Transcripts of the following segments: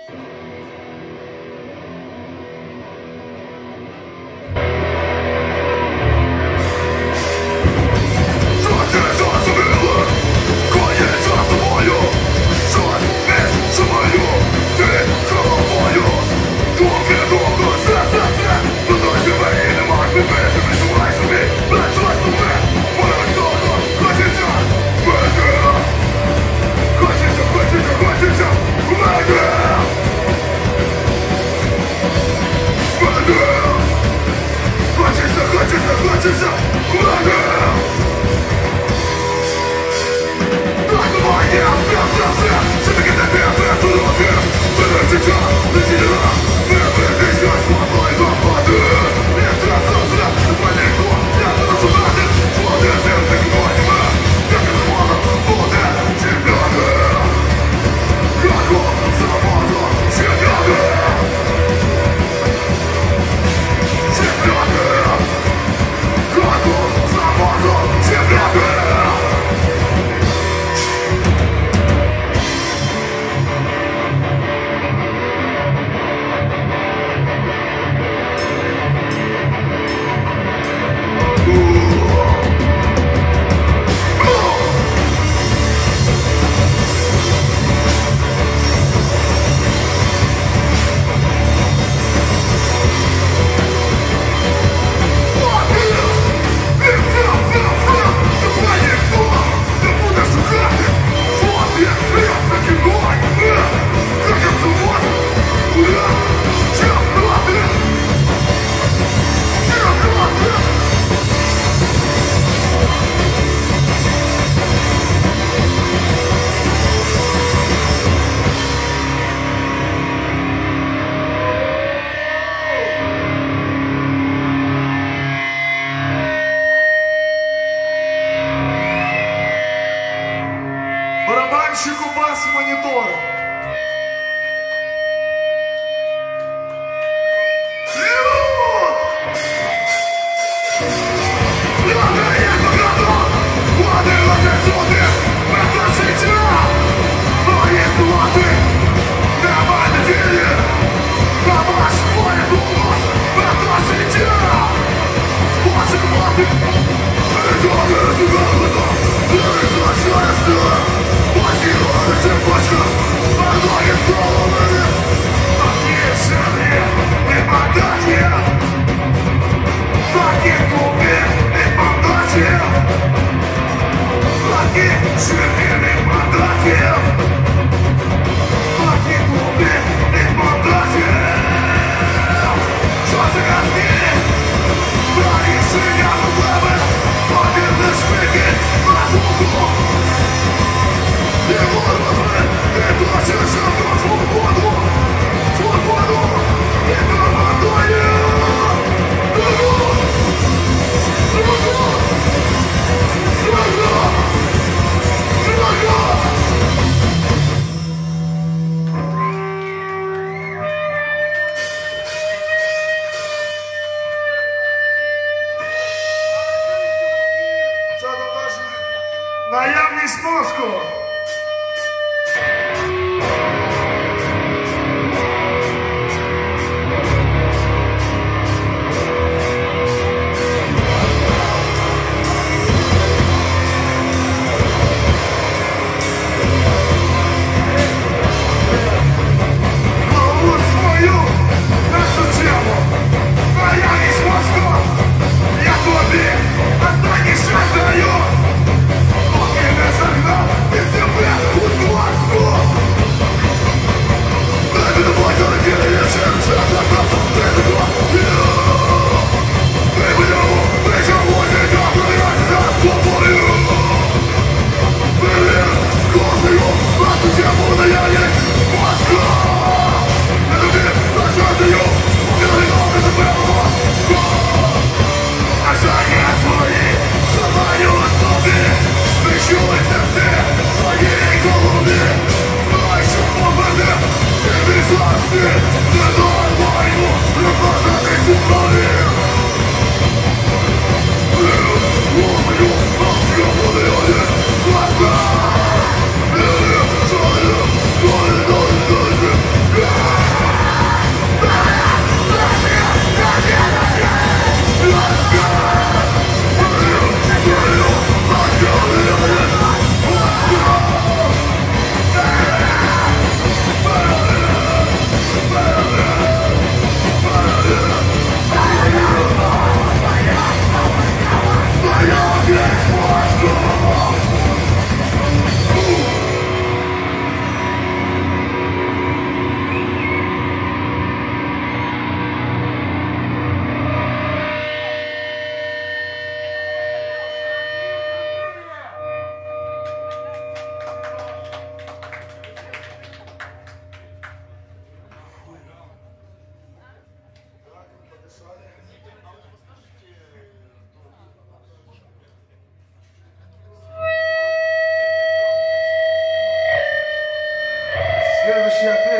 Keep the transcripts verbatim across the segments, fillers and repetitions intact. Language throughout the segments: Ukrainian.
Хочеться, хочеться, хочеться,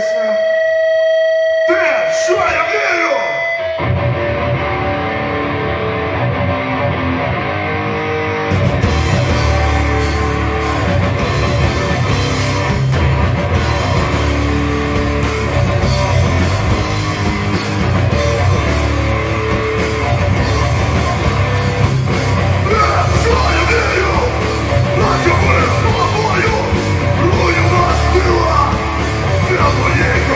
пісня. Те, що я вірю! Yeah.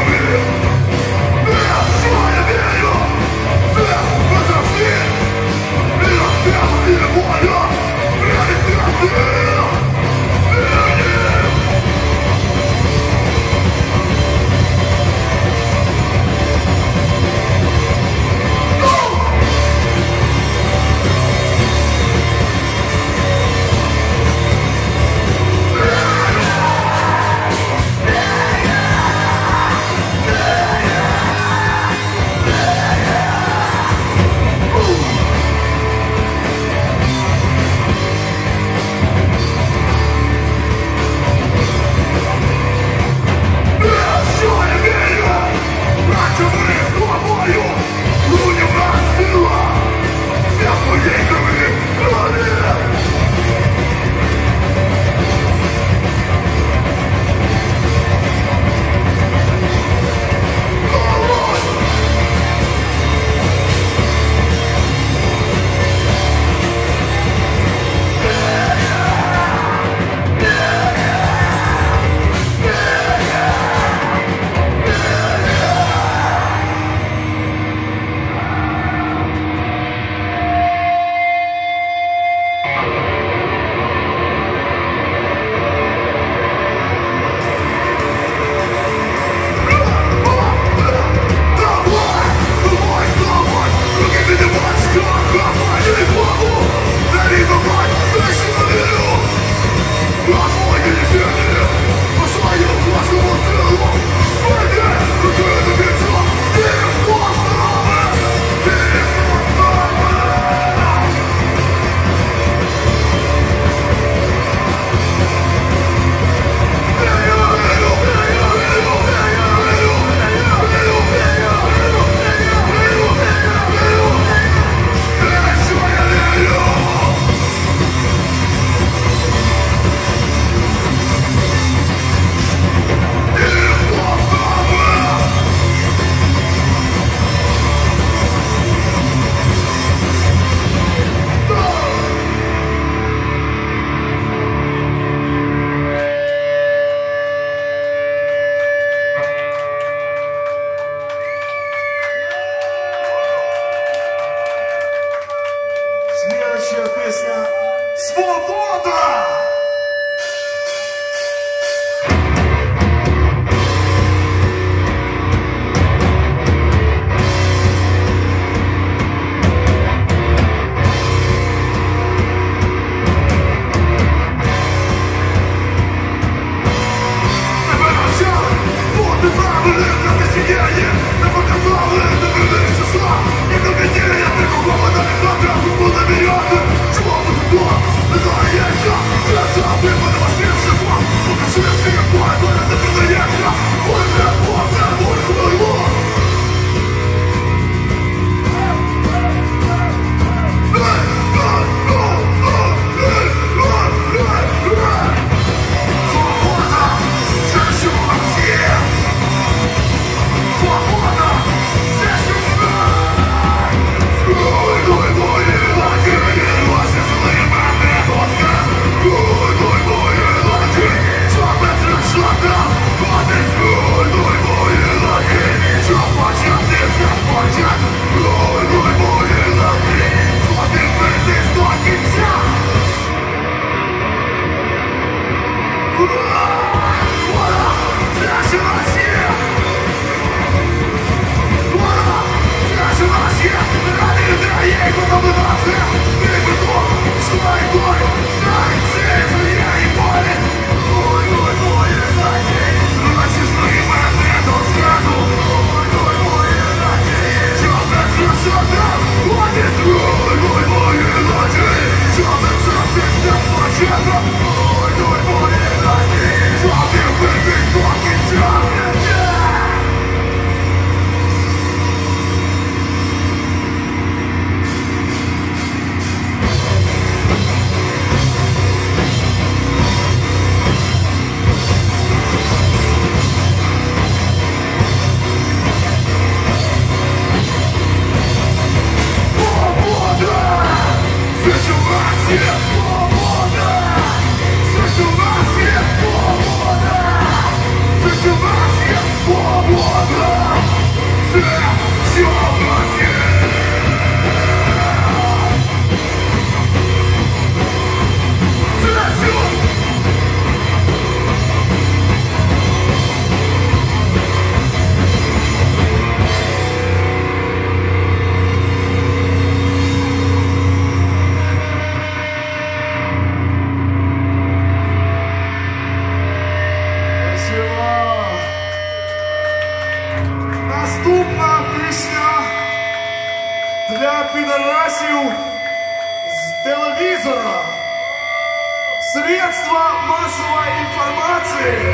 для підарасів з телевізора. Средства массовой информации.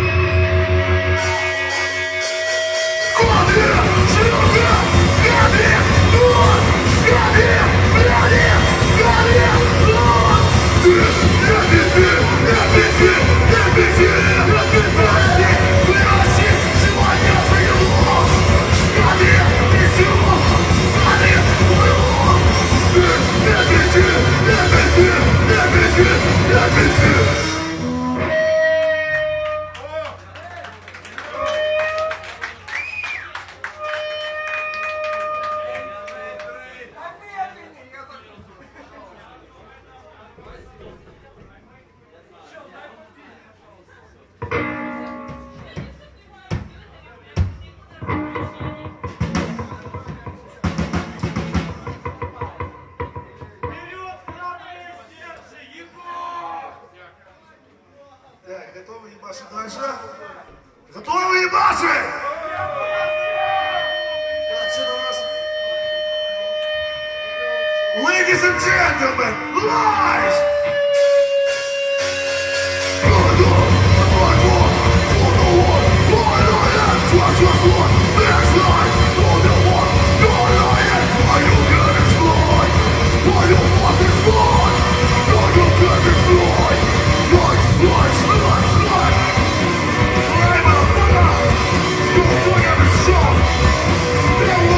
Коды, шлюха, коды, нос, коды, бляди, коды, нос. Ты, я беги, я беги, я беги, я беги, бляди, сегодня приду. Коды, несу, коды, урод. Ты, я беги, я беги, я беги, я беги. Так, готовы ебашить дальше? Готовы ебашить? Так, что у нас? Ladies and gentlemen, live!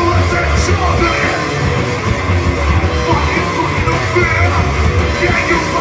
Can you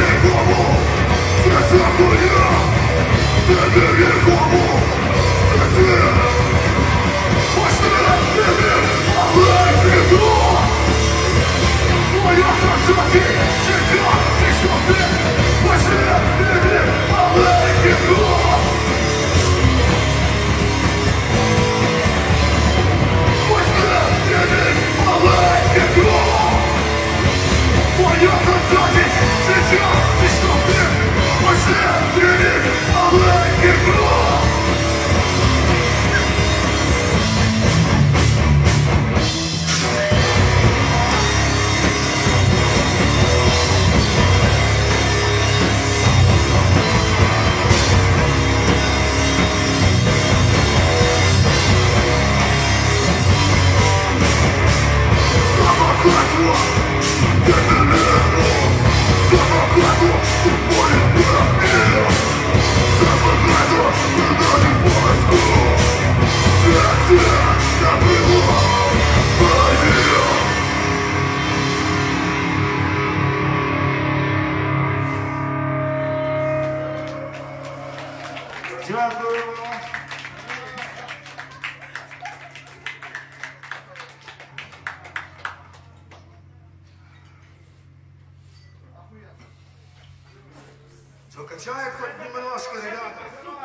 Что, качает хоть немножко, ребята?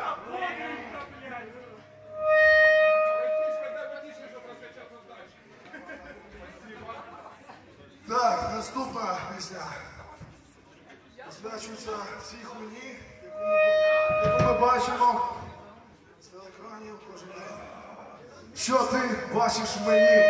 Так, наступна пісня. Посвячується цій хуйні, яку ми бачимо з телеекранів кожен день. Що ти бачиш в мені?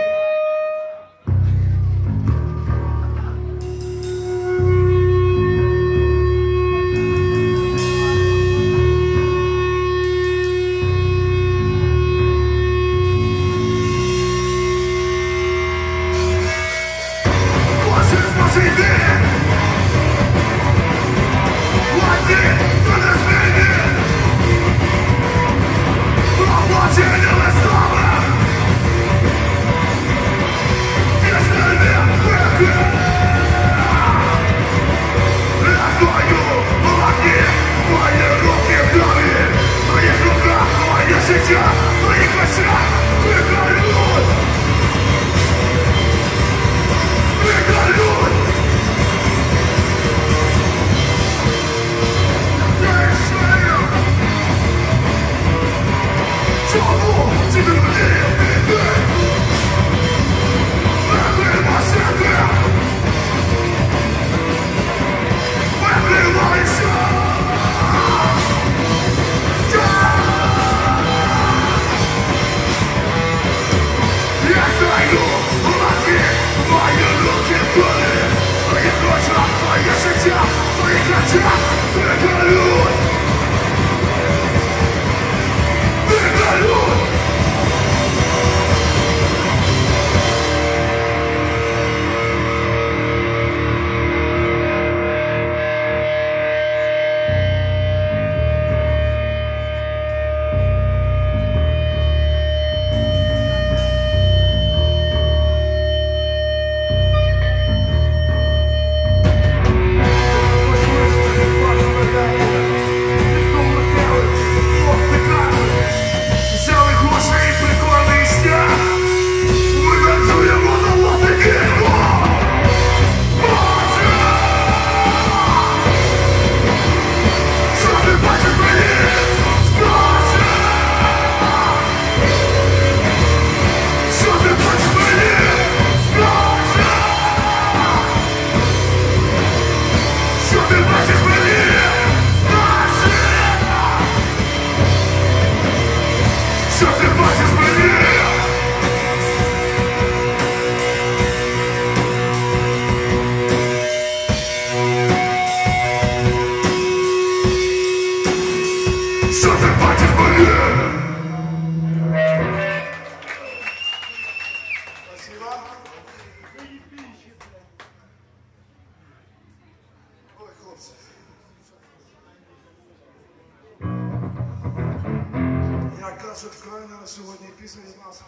Крайна на сьогодні пісня від нас.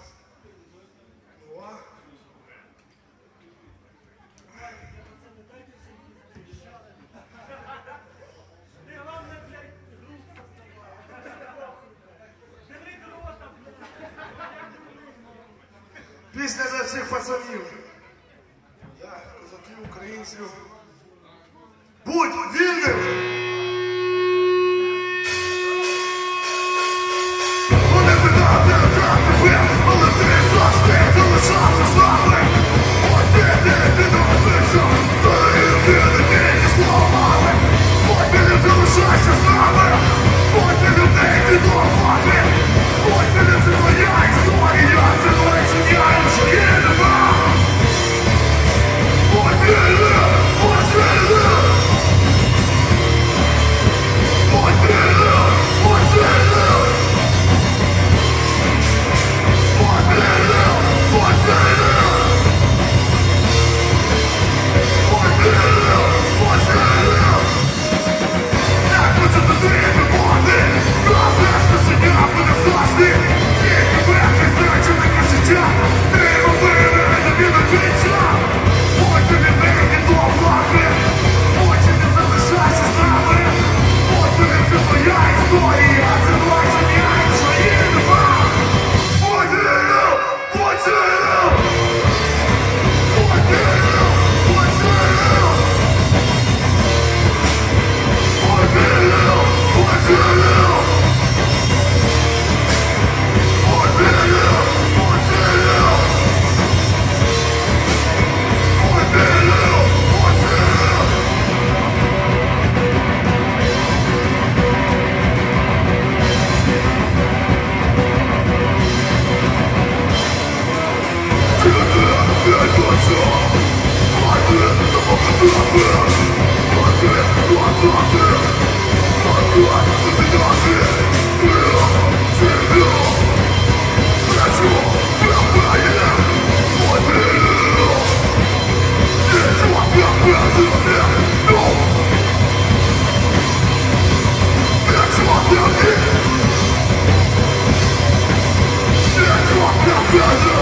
О. Пісня для всіх пацанів. Я, козаків, українців. Будь вільним! Вони питати, як тебе, але ти завжди залишався з нами. Ой, ти, ти, ти навчився, та не не тільки словами. Ой, ти не залишайся з нами. Ой, ти людей, ти допомогти. Ой, ти не це моя історія, це моя сім'я, що є нема. Ой, ти не, ой, ти не. Ой, ти не, ой, ти не. Ой, ти не, ой, ти не. Ой, ти не, ой, ти не. Як хочу туди виходи, на бесне сім'я буде завжди. Тільки вверхи значене життя, ти повинен тобі до кінця. Ой, ти не вийди до влади, ой, ти не залишайся з нами. Ой, ти не це твоя історія, це твоя сім'я, що є нема. Ой, ти не, ой, ти не. Ой, ти не, ой, ти не. Ой, ти не, ой, ти не. Ой, ти не, ой, ти не. Ой, ти не, ой, ти не. Ти не, не точно. Ой, ти, допомогти. Ой, ти, допомогти. Ой, ти, допомогти. Ти, ти, Хочу, прохає. Ой, ти, нічого не буде. Ну, нічого не буде. Нічого не буде.